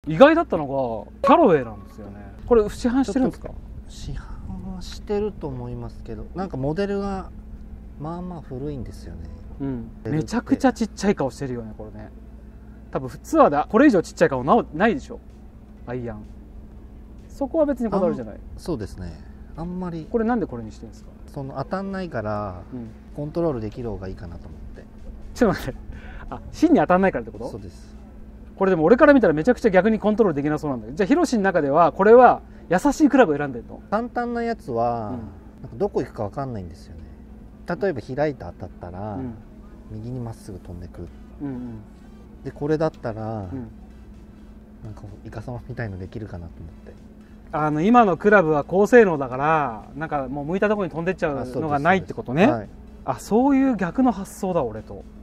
意外だったのがカロウェイなんですよね。これ市販してるんですか？ 市販はしてると思いますけど、なんかモデルがまあまあ古いんですよね。 うん、めちゃくちゃちっちゃい顔してるよねこれね。多分ツアーでこれ以上ちっちゃい顔ないでしょ、アイアン。そこは別にこだわりじゃない。 そうですね、あんまり。 これなんでこれにしてるんですか？ その当たんないから、コントロールできる方がいいかなと思って。 ちょっと待って、あ、芯に当たんないからってこと？ そうです。 これでも俺から見たらめちゃくちゃ逆にコントロールできなそうなんだけど、じゃあヒロシの中ではこれは優しいクラブを選んでるの？ 簡単なやつは、なんかどこ行くか分かんないんですよね。例えば開いて当たったら、右にまっすぐ飛んでく、でこれだったら、なんかイカサマみたいのできるかなと思って。 今のクラブは高性能だからなんかもう向いたところに飛んでっちゃうのがないってことね。あ、そういう逆の発想だ俺と。